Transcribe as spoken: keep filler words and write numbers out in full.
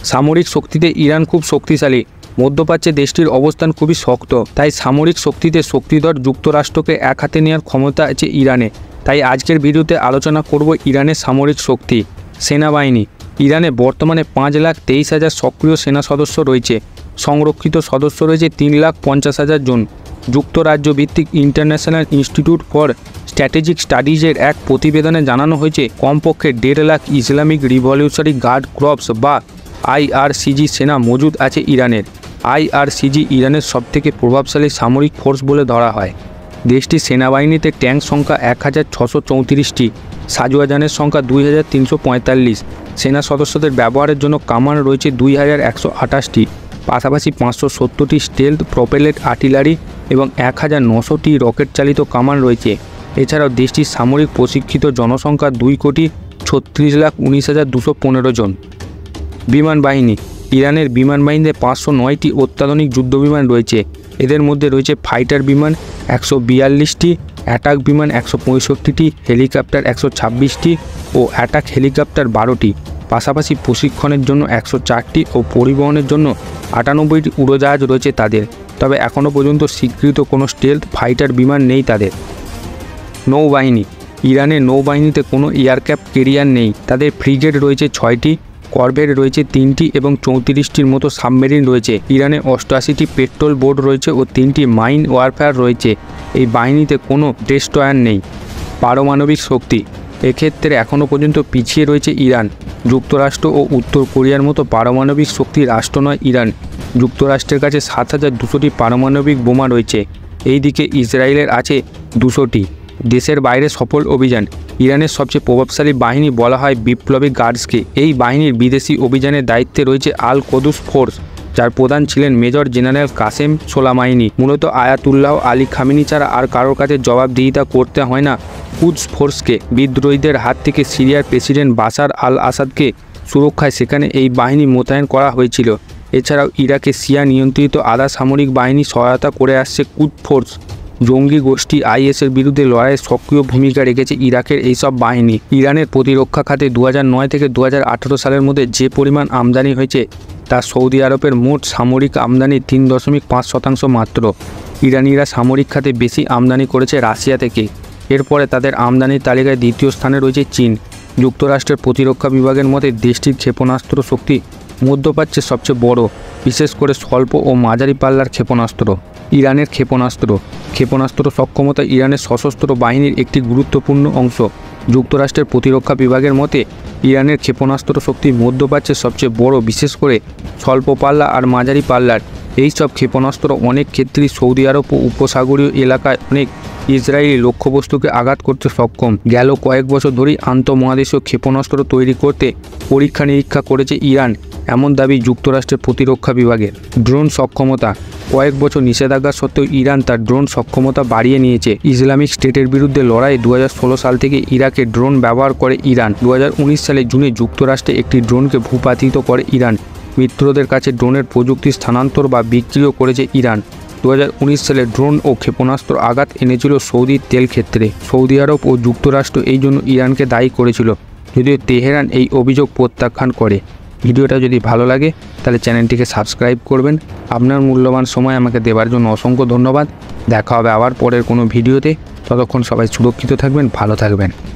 সামরিক শক্তিতে ইরান খুব শক্তিশালী। মধ্যপ্রাচ্যে দেশটির অবস্থান খুবই শক্ত, তাই সামরিক শক্তিতে শক্তিধর যুক্তরাষ্ট্রকে এক হাতে নেওয়ার ক্ষমতা আছে ইরানে। তাই আজকের ভিডিওতে আলোচনা করব ইরানের সামরিক শক্তি। সেনাবাহিনী। ইরানে বর্তমানে পাঁচ লাখ তেইশ হাজার সক্রিয় সেনা সদস্য রয়েছে। সংরক্ষিত সদস্য রয়েছে তিন লাখ পঞ্চাশ হাজার জন। যুক্তরাজ্য ভিত্তিক ইন্টারন্যাশনাল ইনস্টিটিউট ফর স্ট্র্যাটেজিক স্টাডিজের এক প্রতিবেদনে জানানো হয়েছে কমপক্ষে দেড় lakh Islamic revolutionary guard corps বা আইআরসিজি সেনা মজুদ আছে ইরানের। আইআরসিজি ইরানের সবথেকে প্রভাবশালী সামরিক ফোর্স বলে ধরা হয়। দেশটির সেনাবাহিনীতে ট্যাঙ্ক সংখ্যা এক হাজার ছশো চৌত্রিশটি, সাজোয়া যানের সংখ্যা দুই হাজার তিনশো পঁয়তাল্লিশ, সেনা সদস্যদের ব্যবহারের জন্য কামান রয়েছে দুই হাজার একশো আঠাশটি, পাশাপাশি পাঁচশো সত্তরটি স্টেলথ প্রপেলেড আর্টিলারি এবং এক হাজার নশোটি রকেট চালিত কামান রয়েছে। এছাড়াও দেশটির সামরিক প্রশিক্ষিত জনসংখ্যা দুই কোটি ছত্রিশ লাখ উনিশ হাজার দুশো পনেরো জন। বিমান বাহিনী। ইরানের বিমান বাহিনীতে পাঁচশো নয়টি অত্যাধুনিক যুদ্ধবিমান রয়েছে। এদের মধ্যে রয়েছে ফাইটার বিমান একশো বিয়াল্লিশটি, অ্যাটাক বিমান একশো পঁয়ষট্টিটি, হেলিকপ্টার একশো ছাব্বিশটি ও অ্যাটাক হেলিকপ্টার বারোটি, পাশাপাশি প্রশিক্ষণের জন্য একশো চারটি ও পরিবহনের জন্য আটানব্বইটি উড়োজাহাজ রয়েছে তাদের। তবে এখনও পর্যন্ত স্বীকৃত কোনো স্টেলথ ফাইটার বিমান নেই তাদের। নৌবাহিনী। ইরানের নৌবাহিনীতে কোনো এয়ারক্রাফট ক্যারিয়ার নেই। তাদের ফ্রিগেট রয়েছে ছয়টি, করভেট রয়েছে তিনটি এবং চৌত্রিশটির মতো সাবমেরিন রয়েছে। ইরানে অষ্টআশিটি পেট্রোল বোট রয়েছে ও তিনটি মাইন ওয়ারফেয়ার রয়েছে। এই বাহিনীতে কোনো ডেস্ট্রয়ার নেই। পারমাণবিক শক্তি। এক্ষেত্রে এখনও পর্যন্ত পিছিয়ে রয়েছে ইরান। যুক্তরাষ্ট্র ও উত্তর কোরিয়ার মতো পারমাণবিক শক্তি রাষ্ট্র নয় ইরান। যুক্তরাষ্ট্রের কাছে সাত হাজার দুশোটি পারমাণবিক বোমা রয়েছে। এই দিকে ইসরায়েলের আছে দুশোটি। দেশের বাইরে সফল অভিযান। ইরানের সবচেয়ে প্রভাবশালী বাহিনী বলা হয় বিপ্লবী গার্ডসকে। এই বাহিনীর বিদেশি অভিযানের দায়িত্বে রয়েছে আল কোদুস ফোর্স, যার প্রধান ছিলেন মেজর জেনারেল কাসেম সোলাইমানি। মূলত আয়াতুল্লাহ আলী খামেনি ছাড়া আর কারোর কাছে জবাবদিহিতা করতে হয় না কুদস ফোর্সকে। বিদ্রোহীদের হাত থেকে সিরিয়ার প্রেসিডেন্ট বাশার আল আসাদকে সুরক্ষায় সেখানে এই বাহিনী মোতায়েন করা হয়েছিল। এছাড়াও ইরাকে শিয়া নিয়ন্ত্রিত আধা সামরিক বাহিনী সহায়তা করে আসছে কুদস ফোর্স। জঙ্গি গোষ্ঠী আইএসের বিরুদ্ধে লড়াইয়ে সক্রিয় ভূমিকা রেখেছে ইরাকের এইসব বাহিনী। ইরানের প্রতিরক্ষা খাতে দু হাজার নয় থেকে দু হাজার আঠেরো সালের মধ্যে যে পরিমাণ আমদানি হয়েছে তা সৌদি আরবের মোট সামরিক আমদানির তিন দশমিক পাঁচ শতাংশ মাত্র। ইরানিরা সামরিক খাতে বেশি আমদানি করেছে রাশিয়া থেকে। এরপরে তাদের আমদানির তালিকায় দ্বিতীয় স্থানে রয়েছে চীন। যুক্তরাষ্ট্রের প্রতিরক্ষা বিভাগের মতে দেশটির ক্ষেপণাস্ত্র শক্তি মধ্যপ্রাচ্যের সবচেয়ে বড়, বিশেষ করে স্বল্প ও মাঝারি পাল্লার ক্ষেপণাস্ত্র। ইরানের ক্ষেপণাস্ত্র। ক্ষেপণাস্ত্র সক্ষমতা ইরানের সশস্ত্র বাহিনীর একটি গুরুত্বপূর্ণ অংশ। যুক্তরাষ্ট্রের প্রতিরক্ষা বিভাগের মতে ইরানের ক্ষেপণাস্ত্র শক্তি মধ্যপ্রাচ্যের সবচেয়ে বড়, বিশেষ করে স্বল্প পাল্লা আর মাঝারি পাল্লার। এই সব ক্ষেপণাস্ত্র অনেক ক্ষেত্রেই সৌদি আরব ও উপসাগরীয় এলাকায় অনেক ইসরায়েলি লক্ষ্যবস্তুকে আঘাত করতে সক্ষম। গেল কয়েক বছর ধরেই আন্তঃমহাদেশীয় ক্ষেপণাস্ত্র তৈরি করতে পরীক্ষা নিরীক্ষা করেছে ইরান, এমন দাবি যুক্তরাষ্ট্রের প্রতিরক্ষা বিভাগের। ড্রোন সক্ষমতা। কয়েক বছর নিষেধাজ্ঞা সত্ত্বেও ইরান তার ড্রোন সক্ষমতা বাড়িয়ে নিয়েছে। ইসলামিক স্টেটের বিরুদ্ধে লড়াই দু হাজার ষোলো সাল থেকে ইরাকে ড্রোন ব্যবহার করে ইরান। দু হাজার উনিশ সালে জুনে যুক্তরাষ্ট্রে একটি ড্রোনকে ভূপাতিত করে ইরান। মিত্রদের কাছে ড্রোনের প্রযুক্তি স্থানান্তর বা বিক্রিও করেছে ইরান। দু হাজার উনিশ সালে ড্রোন ও ক্ষেপণাস্ত্র আঘাত এনেছিল সৌদির তেল ক্ষেত্রে। সৌদি আরব ও যুক্তরাষ্ট্র এই জন্য ইরানকে দায়ী করেছিল, যদিও তেহরান এই অভিযোগ প্রত্যাখ্যান করে। ভিডিওটা যদি ভালো লাগে তাহলে চ্যানেলটিকে সাবস্ক্রাইব করবেন। আপনার মূল্যবান সময় আমাকে দেওয়ার জন্য অসংখ্য ধন্যবাদ। দেখা হবে আবার পরের কোনো ভিডিওতে। ততক্ষণ সবাই সুরক্ষিত থাকবেন, ভালো থাকবেন।